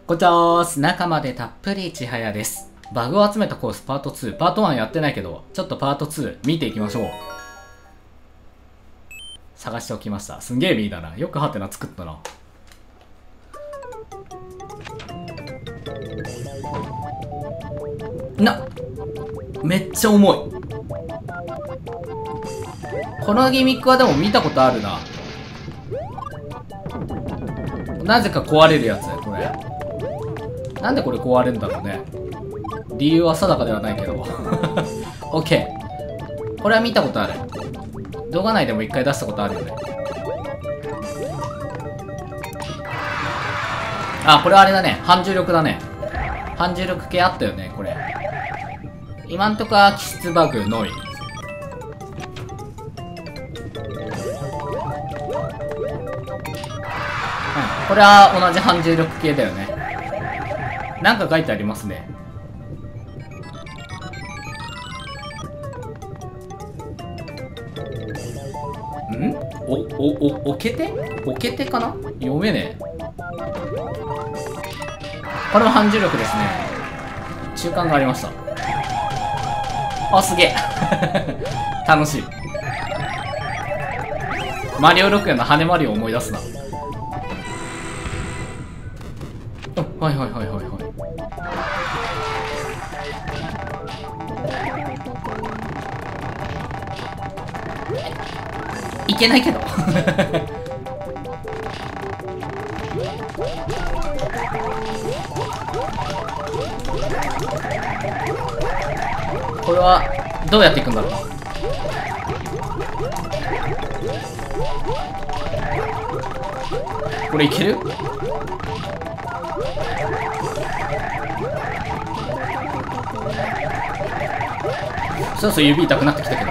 こんちはーす。中までたっぷりちはやです。バグを集めたコースパート2。パート1やってないけど、ちょっとパート2見ていきましょう。探しておきました。すんげえミーだな。よくハテナ作ったな。めっちゃ重い。このギミックはでも見たことあるな。なぜか壊れるやつこれ。なんでこれ壊れるんだろうね。理由は定かではないけど。オッケー。これは見たことある。動画内でも一回出したことあるよね。あ、これはあれだね。反重力だね。反重力系あったよね、これ。今んとこは気質バグのみ。これは同じ反重力系だよね。なんか書いてありますね。おけてかな、読めねえ。これも反重力ですね。中間がありました。あ、すげえ。楽しい。マリオ6の羽マリオを思い出すな。はいはいはいはいはい。いけないけど。これはどうやっていくんだろう。これいける？そうそう、指痛くなってきたけど。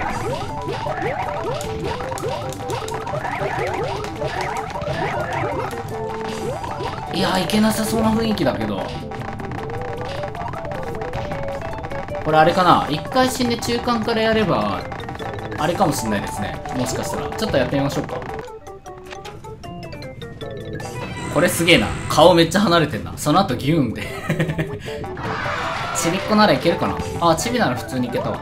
いやー、いけなさそうな雰囲気だけど。これあれかな、一回死んで中間からやればあれかもしんないですね。もしかしたらちょっとやってみましょうか。これすげえな。顔めっちゃ離れてんな。その後ギューンで。ちびっこならいけるかな。あ、ちびなら普通にいけたわ。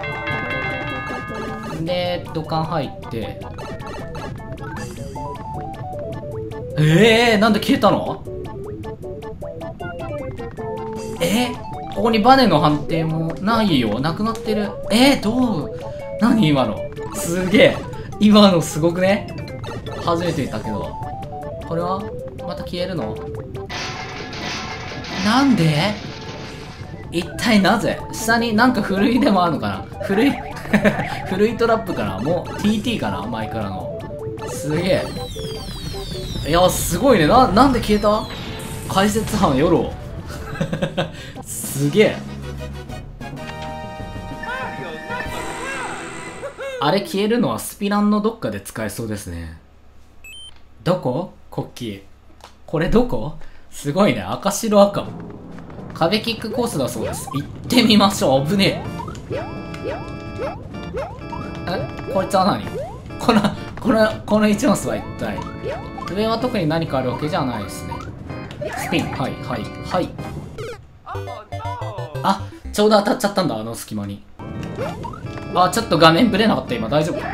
で土管入って、なんで消えたの？ここにバネの判定もないよ。なくなってる。どう？何今の。すげえ。今のすごくね？初めて見たけど。これはまた消えるの？なんで？一体なぜ？下になんかふるいでもあるのかな？ふるいふるいトラップかな？もう TT かな？前からの。すげえ。いや、すごいね。なんで消えた？解説班よろ。すげえ。あれ消えるのはスピランのどっかで使えそうですね。どこ？国旗。これどこ？すごいね。赤白赤。壁キックコースだそうです。行ってみましょう。危ねえ。こいつは何？この1マスは一体。上は特に何かあるわけじゃないですね。スピン。はいはいはい。あ、ちょうど当たっちゃったんだ、あの隙間に。あ、ちょっと画面ブレなかった。今大丈夫？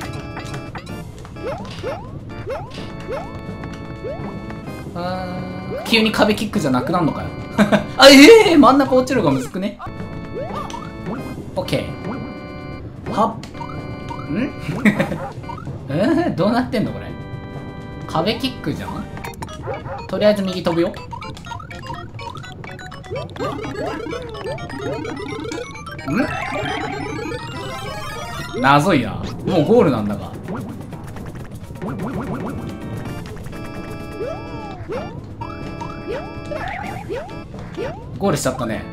急に壁キックじゃなくなるのかよ。あ、真ん中落ちるがむずくね。オッケー。はっどうなってんのこれ。壁キックじゃん。とりあえず右飛ぶよ。謎いな。もうゴールなんだが。ゴールしちゃったね。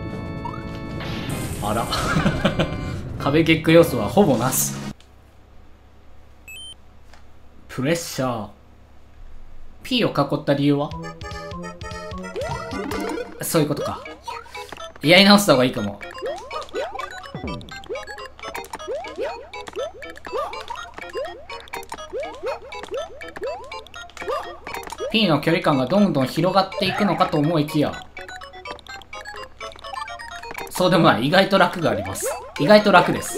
あら。壁キック要素はほぼなし。プレッシャー。P を囲った理由は？そういうことか。やり直した方がいいかも。 P の距離感がどんどん広がっていくのかと思いきや、そうでもない。意外と楽があります。意外と楽です。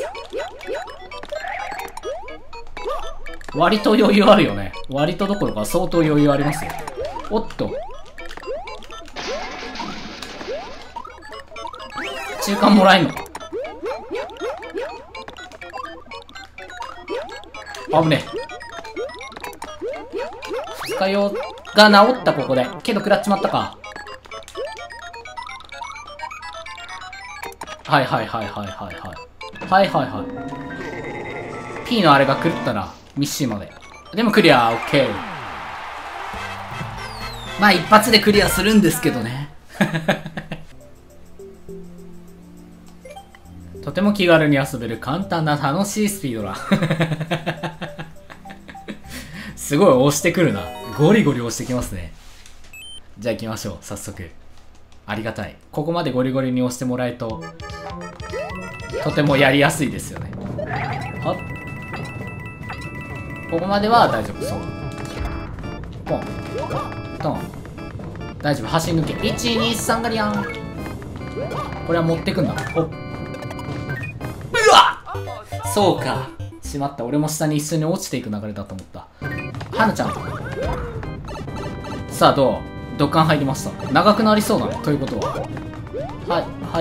割と余裕あるよね。割とどころか相当余裕ありますよ。おっと。中間もらえんのか。危ねえ。二日酔が治ったここで。けど食らっちまったか。はいはいはいはいはいはい。はいはいはい。P のあれが狂ったな。ミッシーまで。でもクリア、オッケー。まあ一発でクリアするんですけどね。とても気軽に遊べる簡単な楽しいスピードラン。すごい押してくるな。ゴリゴリ押してきますね。じゃあ行きましょう、早速。ありがたい。ここまでゴリゴリに押してもらえると、とてもやりやすいですよね。はっ。ここまでは大丈夫そう。ポン。トン。大丈夫、走り抜け。1、2、3ガリアン。これは持ってくんだ。ほっ。うわっ、そうか。しまった。俺も下に一緒に落ちていく流れだと思った。はなちゃん。さあ、どうドカン入りました。長くなりそうだね。ということは。はい、はい。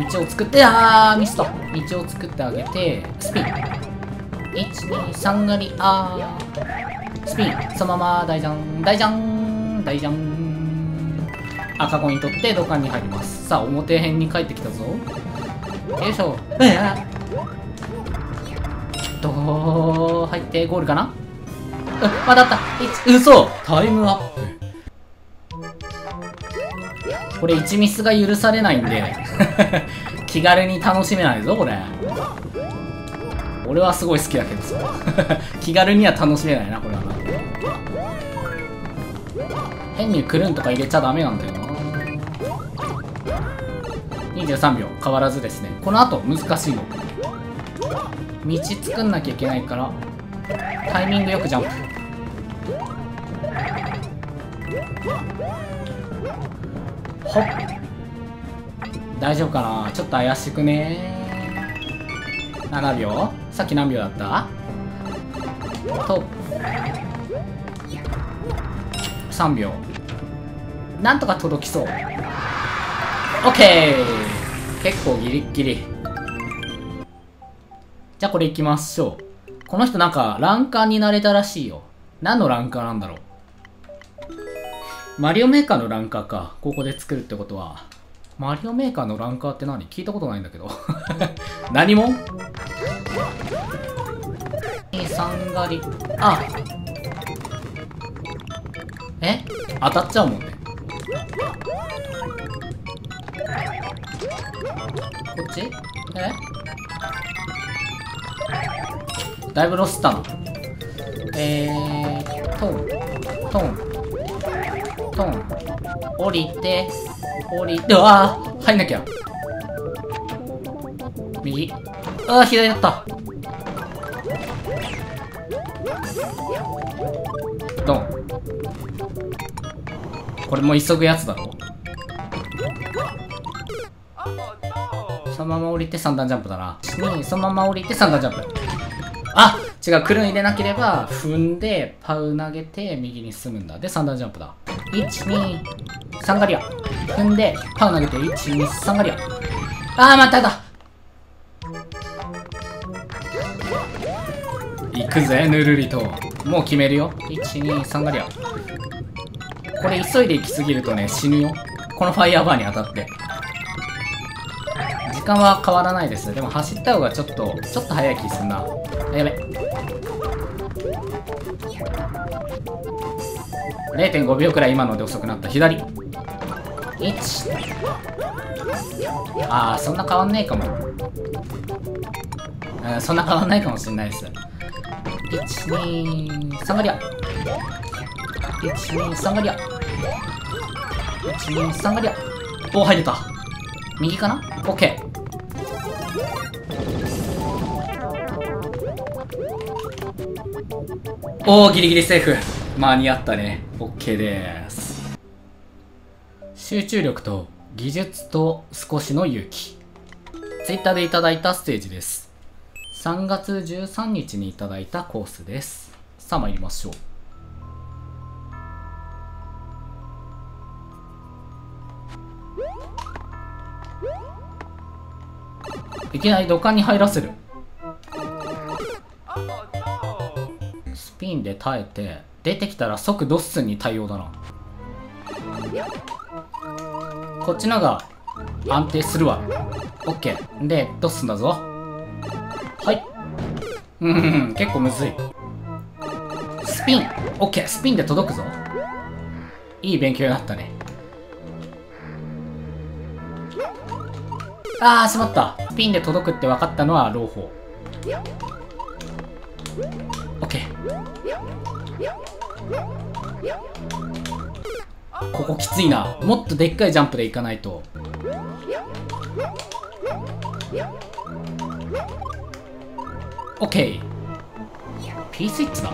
道を作って、ミスった。道を作ってあげて、スピン。1、2、3ガリ、スピン。そのまま、大ジャン、大ジャン、大ジャン。赤コイン取って土管に入ります。さあ、表辺に帰ってきたぞ。よいしょ。入ってゴールかな。まだあった。嘘タイムアップ。これ1ミスが許されないんで、気軽に楽しめないぞ、これ。俺はすごい好きだけどさ。気軽には楽しめないな、これはな。変にクルンとか入れちゃダメなんだよな。23秒、変わらずですね。この後、難しいの。道作んなきゃいけないから、タイミングよくジャンプ。ほっ。大丈夫かな。ちょっと怪しくねー。7秒。さっき何秒だったと。3秒。なんとか届きそう。オッケー。結構ギリッギリ。じゃあこれ行きましょう。この人なんかランカーになれたらしいよ。何のランカーなんだろう。マリオメーカーのランカーか。ここで作るってことは。マリオメーカーのランカーって何？聞いたことないんだけど。何も3狩り。当たっちゃうもんね。こっち？だいぶロスったな。トン、トン、トン。降りて、うわー入んなきゃ。右。左だった。ドン。これも急ぐやつだろ。そのまま降りて3段ジャンプだな。そのまま降りて3段ジャンプ。違う。クルン入れなければ、踏んで、パウ投げて、右に進むんだ。で、3段ジャンプだ。1、2、3ガリア。踏んで、パウ投げて、1、2、3ガリア。まただ。行くぜ、ぬるりと。もう決めるよ。1、2、3ガリア。これ急いで行き過ぎるとね、死ぬよ。このファイヤーバーに当たって。時間は変わらないです。でも走った方がちょっと早い気するな。やべ。0.5 秒くらい今ので遅くなった。左。1。そんな変わんねえかも。そんな変わんないかもしれないです。1、2、3ガリア。1、2、3ガリア。1、2、3ガリア。入れた。右かな？ OK。 おー、ギリギリセーフ。間に合ったね。OK です。集中力と技術と少しの勇気。Twitter でいただいたステージです。3月13日にいただいたコースです。さあ参りましょう。いきなり土管に入らせる。スピンで耐えて出てきたら即ドッスンに対応だな。こっちのが安定するわ。 OK でドッスンだぞ。はい。結構むずい。スピン OK スピンで届くぞ。いい勉強になったね。あーしまった。スピンで届くって分かったのは朗報。 OK。 ここきついな。もっとでっかいジャンプでいかないと。OK。 P スイッチだ。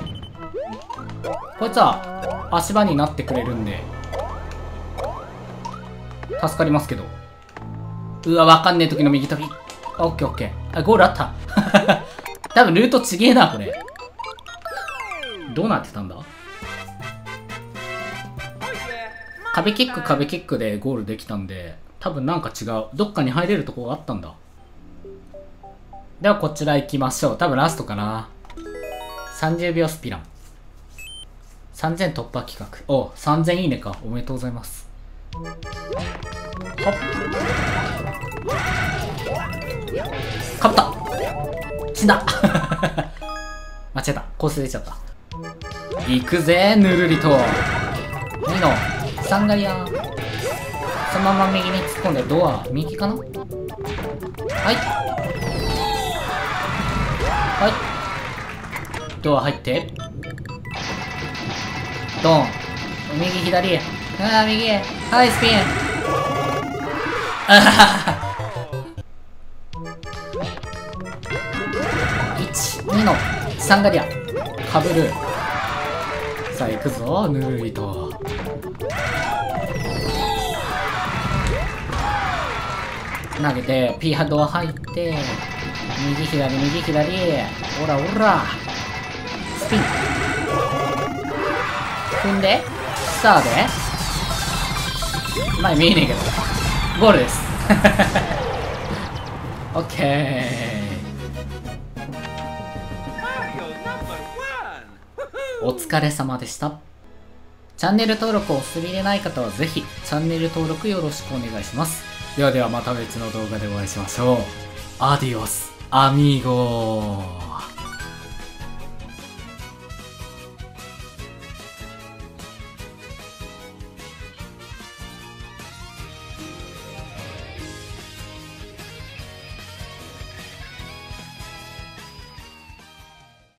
こいつは足場になってくれるんで助かりますけど。うわ、わかんねえ時の右飛び。オッケーオッケー。あ、ゴールあった。多分ルートちげえな、これ。どうなってたんだ。壁キックでゴールできたんで、多分なんか違う。どっかに入れるとこがあったんだ。ではこちら行きましょう。多分ラストかな。30秒スピラン。3000突破企画。お、3000いいねか。おめでとうございます。ほっ。かぶった。死んだ。間違えた。コース出ちゃった。行くぜ、ぬるりと。2のサンガリア。そのまま右に突っ込んでドア。右かな。はい。はい。ドア入って。ドン。右左。ああ、右。はい、スピン。あはは。1、2のサンガリア。かぶる。さあ、行くぞ、ぬるりと。投げて、ピーハドア入って、右左、右左。オラオラ。スピン。踏んで、スターで。前見えねえけど。ゴールです。オッケー。お疲れ様でした。チャンネル登録をお済みでない方はぜひチャンネル登録よろしくお願いします。ではではまた別の動画でお会いしましょう。アディオス、アミーゴー。